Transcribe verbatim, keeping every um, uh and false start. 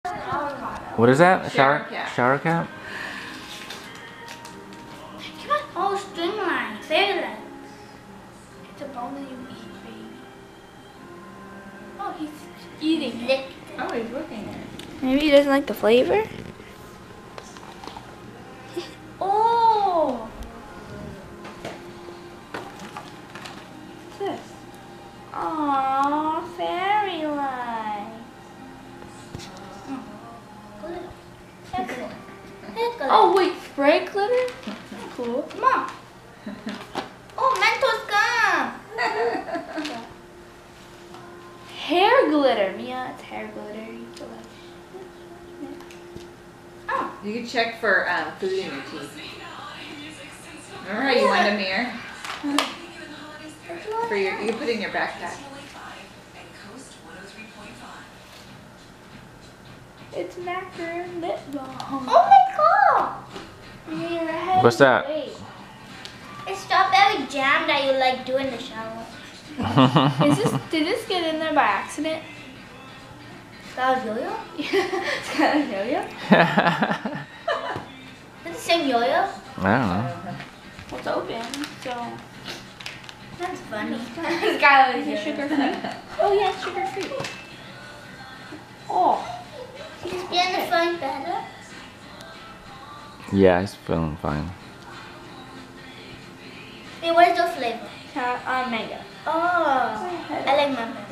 What is that? A Shower shower cap. Shower cap? Come on. Oh, string line. Fairy lights. It's a bone that you eat, baby. Oh, he's eating it. Oh, he's looking at it. Maybe he doesn't like the flavor. Oh. What's this? Aww, fairy light. Oh wait, spray glitter? Cool. Come on. Oh, Mentos gum. Hair glitter. Mia, it's hair glitter. You feel like... Oh. You can check for um, food in your teeth. Remember how you wanted a mirror? For your, you can put it in your backpack. It's macaron lip balm. Oh my god! What's that? It's strawberry jam that you like do in the shower. Is this, did this get in there by accident? That was yo-yo? Is that a yo-yo? Is it the same yo-yo? I don't know. Well, it's open, so... That's funny. This guy is it sugar free? Oh yeah, it's sugar free. Oh. Is Vienna feeling better? Yeah, he's feeling fine. Hey, what is the flavor? Uh, mango. Oh, I like mango.